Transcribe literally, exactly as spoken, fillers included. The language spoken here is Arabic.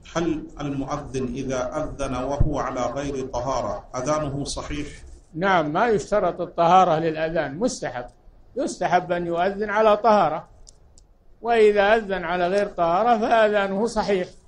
هل المؤذن إذا أذن وهو على غير طهارة أذانه صحيح؟ نعم، ما يشترط الطهارة للأذان، مستحب، يستحب أن يؤذن على طهارة، وإذا أذن على غير طهارة فأذانه صحيح.